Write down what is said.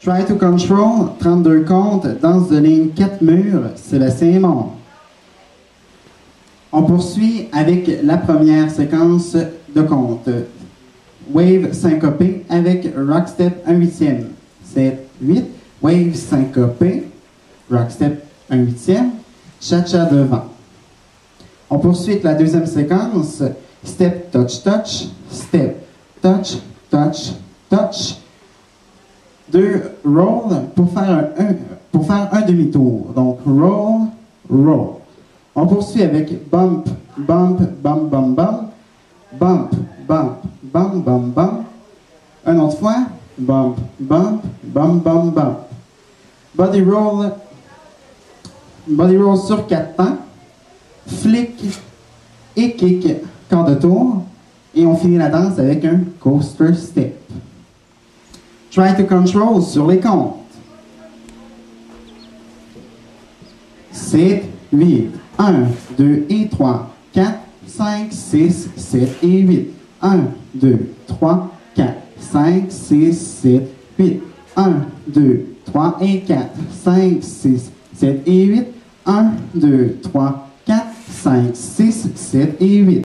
Try to control, 32 comptes, danse de ligne 4 murs, Sébastien Monts. On poursuit avec la première séquence de compte. Wave syncopé avec Rockstep 1/8. 7, 8. Wave syncopé, Rockstep 1/8. Cha-cha devant. On poursuit avec la deuxième séquence. Step, touch, touch. Step, touch, touch, touch. 2 roll pour faire un demi-tour. Donc, roll, roll. On poursuit avec bump, bump, bump, bump, bump. Bump, bump, bump, bump, bump. Une autre fois. Bump, bump, bump, bump, bump. Body roll sur 4 temps. Flick et kick, quart de tour. Et on finit la danse avec un coaster step. Try to control sur les comptes. 7, 8. 1, 2 et 3, 4, 5, 6, 7 et 8. 1, 2, 3, 4, 5, 6, 7, 8. 1, 2, 3 et 4, 5, 6, 7 et 8. 1, 2, 3, 4, 5, 6, 7 et 8.